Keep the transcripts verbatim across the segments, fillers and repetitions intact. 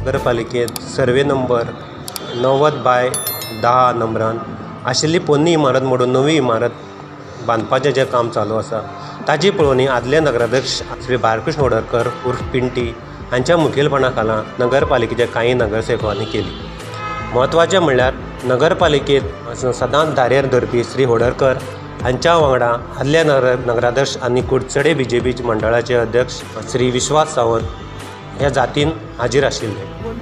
नगरपालिकेत survey number णव्वद bye दहा नंबरान आशिल्ली पोरणी इमारत मोडून नवी इमारत बांदपाचें जें काम चालू आसा ताची पळोवणी आदले नगराध्यक्ष श्री बाळकृष्ण वडरकर उर्फ पिंटी हांच्या मुखेलपणा खाला नगरपालिकेच्या कांय नगरसेवकांनी केली. म्हत्वाचें म्हणल्यार नगरपालिकेत सदांच दारेर धरपी श्री वडरकर हांच्या वांगडा आदले नगर नगराध्यक्ष आनी कुडचडे बी जे पी मंडळाचे अध्यक्ष श्री विश्वास सावंत ह्या जातीन हाजीर आशिल्ले.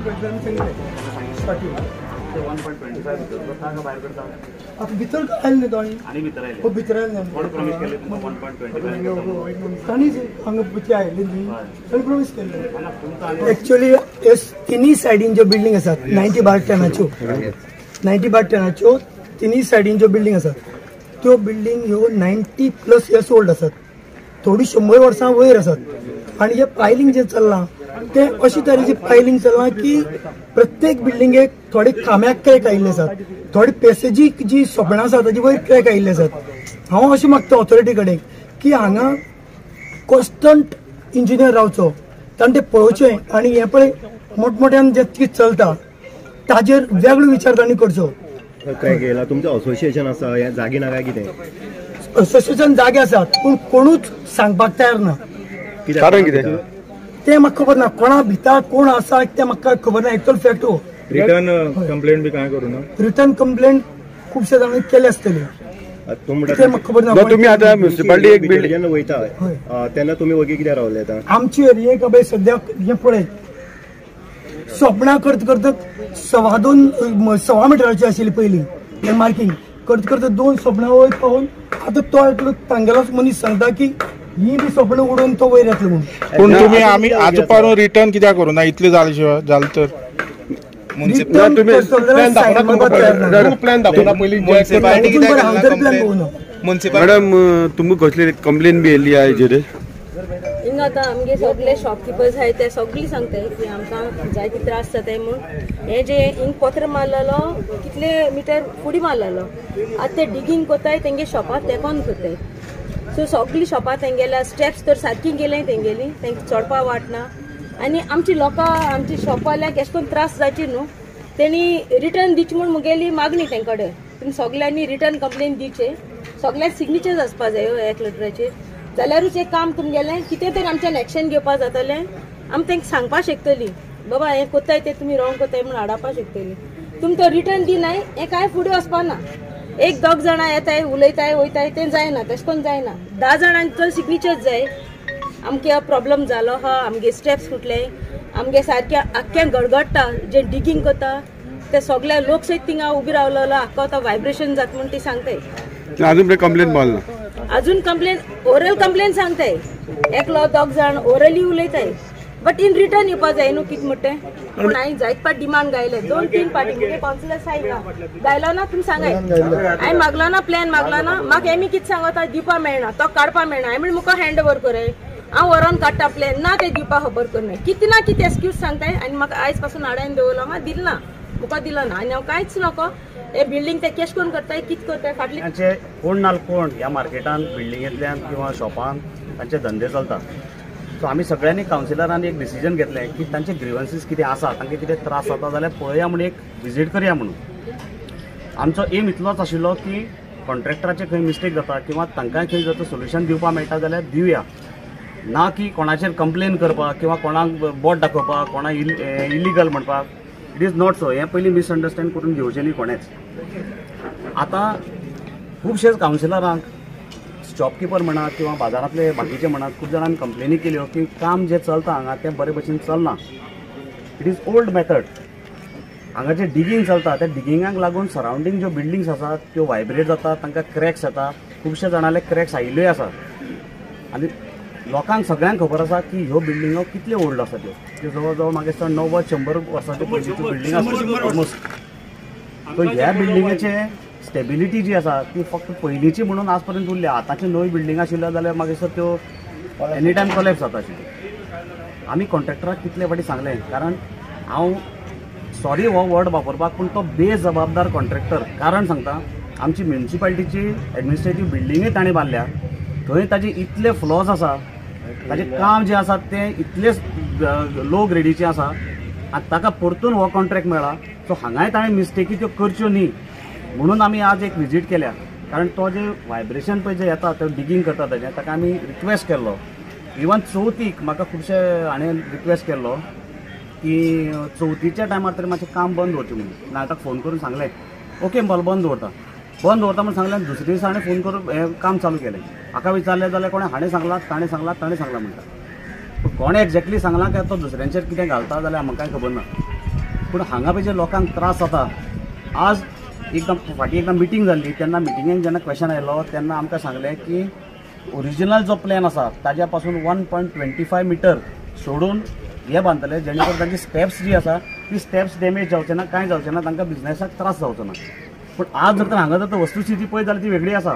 एक्चुअली तिनी सायडीन ज्यो बिल्डिंग आसात नायन्टी बार टेनाच्यो नायन्टी बार टेनाच्यो तिनी सायडीन ज्यो बिल्डिंग आसात त्यो बिल्डिंग ह्यो नायन्टी प्लस इयर्स ओल्ड आसात, थोडी शंबर वर्सां वयर आसात. आनी हे पायलिंग जे चल्लां ते अशे तरेचे पायलिंग चल्लां की प्रत्येक बिल्डिंगेक थोडे खांब्याक क्रॅक आयिल्ले आसात, थोडे पॅसेजीक जी सोपणां आसात ताजे वयर क्रॅक आयिल्ले आसात. हांव अशें मागता ऑथॉरिटी कडेन की हांगा कॉन्स्टंट इंजिनियर रावचो, ताणें तें पळोवचें आनी हें पळय मोठमोठ्यान जे कितें चलता ताजेर वेगळो विचार तांणी करचो. काय केला तुमचं असोसिएशन आसा ह्या जागी ना काय कितें? असोसिएशन जागे आसात पूण कोणूच सांगपाक तयार ना. कारण कितें तें म्हाका खबर ना, कोणा भितर कोण आसा तें म्हाका खबर ना. एक्चुअल फॅक्ट हो रिटर्न कंप्लेंट बी काय करूं ना? रिटर्न कंप्लेंट खुबशे जाणांनी केली आसतली, तें म्हाका खबर ना. तुम्ही आता म्युनिसिपालिटी एक बिल्डिंग जेन्ना वयता तेन्ना तुमी वगी कित्याक रावले आता? आमची एरियेक बाय सद्याक हें पळय सोपणां करता करता सवा दोन सव्वा मिटराची आशिल्ली पयलीं हें मार्कींग करता करता दोन सोपणां वयर पावून आतां तो एकलो तांगेलोच मनीस सांगता की ही बी सोपणां उडोवन तो वयर येतलो म्हणून. पूण तुमी आमी आज पासून रिटर्न कित्याक करूं ना? इतलें जालें शिवाय जालें तर मॅडम तुमकां कसली कंप्लेन बी येयल्ली आहा हेजेर? हिंगा आतां आमगे सगळे शॉपकिपर्स आहाय ते सगळीं सांगताय की आमकां जायते त्रास जाताय म्हूण. हे जे हिंग पत्र मारलेलो कितले मिटर फुडें मारलेलो आतां ते डिगींग कोताय तेंगे शॉपार तेकोन करताय. सो सगळीं शॉपार तेंगेल्या स्टेप्स तर सारकी गेले तेंगेली तेंका चडपा वाटना. आनी आमची लोकां आमची शॉपवाल्यांक अशें करून त्रास जावची न्हू, तेणी रिटर्न दिवची म्हूण मुगेली मागणी तेंकडे. तुमी सगल्यांनी रिटर्न कंप्लेन दिवचे, सगळ्यांक सिग्नेचर्स आसपा जाय एक लेटराचेर, जाल्यारूच एक काम तुमगेलें कितें तरी आमच्यान एक्शन घेवपा जातलें. आमी तेंका सांगपा शकतली बाबा हें कोत्ताय तें तुमी रॉंग कोत्ताय म्हूण हाडपा शकतली. तुमी तो रिटर्न दिनाय हें कांय फुडें वचपा ना. एक दोग जाणां येताय उलयताय वयताय तें जायना, तशें करून जायना. धा जाणांचो सिग्नेचर्स जाय. आमगे हो प्रॉब्लम जालो हा, आमगे स्टेप्स फुटले, आमगे सारकें आख्खें गडगडटा जे डिगींग कोता ते सगळे लोक सयत थिंगा उबी रावलेलो आख्खो तो वायब्रेशन जाता म्हूण ती सांगताय. अजून कंप्लेन पावला? अजून कंप्लेन ओरल कंप्लेन सांगताय, एकलो दोग जाण ओरली उलयताय, बट इन रिटर्न येवपा जाय न्हू कितें म्हणटें. पूण हांवें जायत पाट डिमांड गायले दोन तीन पाटी म्हणजे कावन्सिलर साहेब गायलो ना तुमी सांगाय. हांवें मागलो ना प्लॅन मागलो ना, म्हाका एमी कितें सांगता दिवपा मेळना, तो काडपा मेळना. हांवें म्हणून म्हाका हँड ओवर कराय, हांव व्हरोन काडटा प्लॅन ना ते दिवपा खबर करनाय. कितें ना कितें एक्सक्यूज सांगताय आनी म्हाका आयज पासून हाडायन दवरलो हांव दिल ना, म्हाका दिलो ना. आनी हांव कांयच नको हे बिल्डींग ते केश करून करताय कितें करताय फाटली कोण ना कोण ह्या मार्केटान बिल्डिंगेंतल्यान किंवा शॉपान तांचे धंदे चलता. सो आमी सगळ्यांनी कावन्सिलरांनी एक डिसिजन घेतलें की तांचे ग्रिवन्सीस कितें आसा, तांकां कितें त्रास जाता जाल्यार पळया म्हणून एक विजीट करया म्हणून. आमचो एम इतलोच आशिल्लो की कॉन्ट्रॅक्टराचे खंय मिस्टेक जाता किंवा तांकांय खंय जर सोल्युशन दिवपा मेळटा जाल्यार दिवया, ना की कोणाचेर कंप्लेन करपाक किंवा कोणाक बोट दाखोवपाक, कोणाक इलिगल म्हणपाक. It is not so. हें पयलीं मिसअंडरस्टँड करून घेवचें न्ही कोणेच. आतां खुबशे कावन्सिलरांक शॉपकिपर म्हणा किंवा बाजारांतले बाकीचे म्हणा खूब जाणांनी कंप्लेनी केल्यो की काम जें चलता हांगा तें बरे भशेन चलना. It is old method. हांगा जें डिगींग चलता त्या डिगिंगाक लागून सरावंडींग ज्यो बिल्डिंग्स आसात त्यो वायब्रेट जाता, तांकां क्रॅक्स येता. खुबशे जाणांले क्रॅक्स आयिल्ल्योय आसात. आनी लोकांक सगळ्यांक खबर आसा की ह्यो बिल्डिंगो कितल्यो ओल्ड आसा त्यो. त्यो जवळ जवळ म्हाका दिसता णव्वद शंबर वर्सांच्यो पयलींच्यो बिल्डिंग आसा ऑलमोस्ट. सो ह्या बिल्डिंगेचे स्टेबिलिटी जी आसा ती फक्त पयलींची म्हणून आज पर्यंत उरल्या. आतांच्यो नवी बिल्डिंग आशिल्ल्यो जाल्यार म्हाका दिसता त्यो एनी टायम कोलॅप्स जाता आशिल्ल्यो. आमी कॉन्ट्रॅक्टराक कितले फावटी सांगलें, कारण हांव सॉरी हो वर्ड वापरपाक पूण तो बेजबाबदार कॉन्ट्रॅक्टर. कारण सांगता, आमची म्युनिसिपालिटीची एडमिनिस्ट्रेटीव बिल्डिंगूय ताणें बांदल्या, थंय ताजे इतले फ्लॉज आसा, ताजें काम जें आसा तें इतलें लो ग्रेडीचें आसा आनी ताका परतून हो कॉन्ट्रॅक्ट मेळ्ळा. सो हांगाय ताणें मिस्टेकी त्यो करच्यो न्ही म्हणून आमी आज एक विजीट केल्या. कारण तो जे व्हायब्रेशन पळय जे येता ते डिगींग करता तेजें ताका आमी रिक्वेस्ट केल्लो. इवन चवथीक म्हाका खुबशे हाणें रिक्वेस्ट केल्लो की चवथीच्या टायमार तरी मातशें काम बंद दवरचें म्हणून. हांवें ताका फोन करून सांगलें ओके बाल बंद दवरता बंद दवरता म्हणून सांगलें. दुसरे दिसा हाणें फोन करून हें काम चालू केलें. म्हाका विचारलें जाल्यार कोणें हाणें सांगलां ताणें सांगलां ताणें सांगलां म्हणटा. पूण कोणें एक्झॅक्टली सांगलां काय तो दुसऱ्यांचेर कितें घालता जाल्यार म्हाका खबर ना. पूण हांगा पळय जे लोकांक त्रास जाता. आज एकदम फाटीं एकदां मिटींग जाल्ली तेन्ना मिटिंगेक जेन्ना क्वेश्चन आयलो तेन्ना आमकां सांगलें की ओरिजिनल जो प्लॅन आसा ताज्या पासून one point twenty five metre सोडून हे बांदतले जेणे करून तांची स्टेप्स जी आसा ती स्टेप्स डॅमेज जावचे ना कांय जावचें ना तांकां बिझनेसाक त्रास जावचो ना. पूण आज जर तर हांगा जर तर वस्तुस्थिती पळयत जाल्यार ती वेगळी आसा.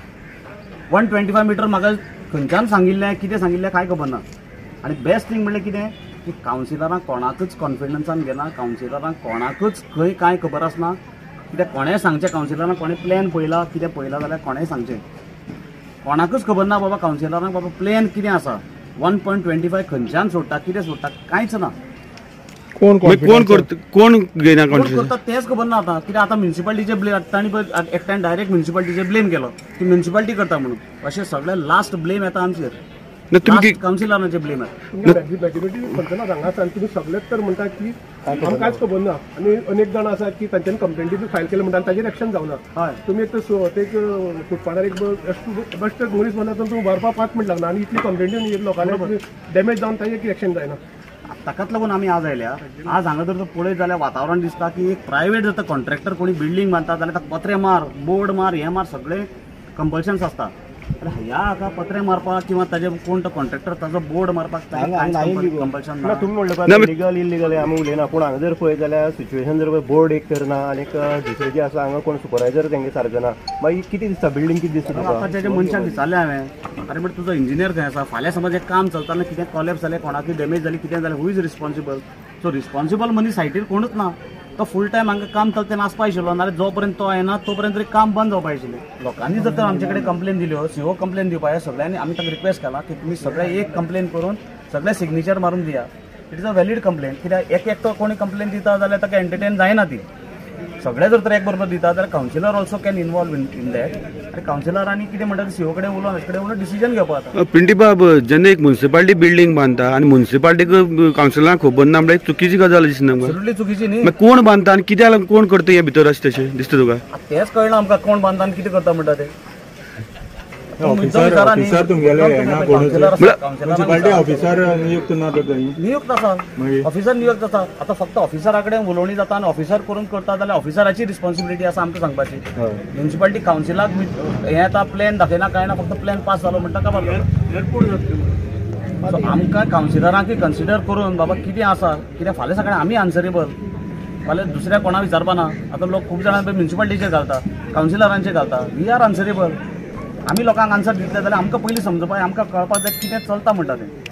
वन ट्वेंटी फाय मिटर म्हाका खंयच्यान सांगिल्लें कितें सांगिल्लें कांय खबर ना. आनी बेस्ट थिंग म्हणल्यार कितें की कावन्सिलरांक कोणाकच कॉन्फिडन्सान घेना. कावन्सिलरांक कोणाकच खंय कांय खबर आसना. कित्याक कोणेंय सांगचें कावन्सिलरांक कोणें प्लॅन पळयला कितें पळयलां जाल्यार कोणेंय सांगचें. कोणाकच खबर ना बाबा कावन्सिलरांक बाबा प्लॅन कितें आसा. वन पॉयंट ट्वेंटी फाय खंयच्यान सोडटा कितें सोडटा कांयच ना. कोण कोण करता कोण घेना कोण करता तेच खबर ना. आतां कित्याक आतां म्युन्सिपालिटीचे ब्लेम तांणी पळय एकट्यान डायरेक्ट म्युन्सिपालिटीचेर ब्लेम केलो की म्युन्सिपालिटी करता म्हणून. अशें सगळें लास्ट ब्लेम येता आमचेर. तुमी कावन्सिलरांचे ब्लेम येता. पंचना सांगा तुमी सगळेच तर म्हणटा की आमकां कांयच खबर ना. आनी अनेक जाण आसात की तांच्यांनी कंप्लेंटी फायल केले म्हणटा ताजेर एक्शन जावना. हय तुमी एक एक फुटपाथार एक बेस्ट मनीस म्हणटा तुमी व्हरपाक पांच मिनट लागना आनी इतली कंप्लेंटी लोकांनी डॅमेज जावन ताजेर कितें एक्शन जायना. ताकाच लागून आमी आज आयल्या. आज हांगा जर पळयत जाल्यार वातावरण दिसता की एक प्रायवेट जर कॉन्ट्रॅक्टर कोणी बिल्डींग बांदता जाल्यार ताका पत्रे मार बोर्ड मार हे मार सगळे कंपल्शन्स आसता. ह्या हाका पत्रे मारपाक किंवा ताजे कोण तो कॉन्ट्रॅक्टर ताजो बोर्ड मारपाक कंपल्शन ना. तुम्ही म्हणलं लिगल इलिगल आमी उलयना. पूण हांगा जर पळयत जाल्यार सिच्युएशन जर बोर्ड एक तर ना आनी दुसरे जे आसा हांगा कोण सुपरवायझर तेंगे सारको ना. मागीर कितें दिसता बिल्डींग कितें दिसता तुका. आतां जे मनशाक विचारलें हांवें अरे बट तुजो इंजिनियर खंय आसा. फाल्यां समज एक काम चलताना कितें कॉलेप्स जालें कोणाकूय डॅमेज जाली कितें जालें who is responsible. So responsible मनीस सायटीर कोणूच ना. तो फूल टायम हांगा काम चलता तेन्ना आसपा आशिल्लो नाल्यार जो पर्यंत तो येना तो पर्यंत तरी काम बंद जावपा आशिल्लें. लोकांनी जर तर आमचे कडेन कंप्लेन दिल्यो सीओ कंप्लेन दिवपा जाय. सगळ्यांनी आमी ताका रिक्वेस्ट केला की तुमी सगळे एक कंप्लेन करून सगळे सिग्नेचर मारून दिया. It is a valid complain. कित्याक एक एकटो कोणी कंप्लेन दिता जाल्यार ताका एंटरटेन जायना ती. सगळे जर तर एक बरोबर दिता जाल्यार councillor also can involve in in that. आनी कावन्सिलरांनी कितें म्हणटा सीओ कडेन उलोवन हाजे कडेन उलोवन डिसिजन घेवपाक जाता. पिंटी बाब जेन्ना एक म्युन्सिपालिटी बिल्डींग बांदता आनी म्युन्सिपालिटीक कावन्सिलरांक खबर ना म्हणजे चुकीची गजाल दिसना. एब्सोल्युटली चुकीची न्ही. कोण बांदता आनी कित्याक कोण करता हे भितर अशें तशें दिसता तुका. तेच कळना आमकां कोण बांदता आनी कितें करता म्हणटा ते. ऑफिसर ऑफिसर तुमगेले ना म्युन्सिपालिटी ऑफिसर नियुक्त ना नियुक्त आसा. ऑफिसर नियुक्त आसा. आतां फक्त ऑफिसरा कडेन उलोवणी जाता आनी ऑफिसर करून करता जाल्यार ऑफिसराची रिस्पॉन्सिबिलिटी आसा आमकां सांगपाची. म्युन्सिपालिटी कावन्सिलाक हें येता प्लॅन दाखयना कांय ना फक्त प्लॅन पास जालो म्हणटा काबार जालो. सो आमकां कावन्सिलरांकूय कन्सिडर करून बाबा कितें आसा कित्याक फाल्यां सकाळीं आमी आन्सरेबल. फाल्यां दुसऱ्या कोणा विचारपा ना. आतां लोक खूब जाणां म्युन्सिपालिटीचेर घालता कावन्सिलरांचेर घालता. We are answerable. आमी लोकांक आन्सर दितले जाल्यार आमकां पयलीं समजपाक आमकां कळपाक जाय कितें चलता म्हणटा तें.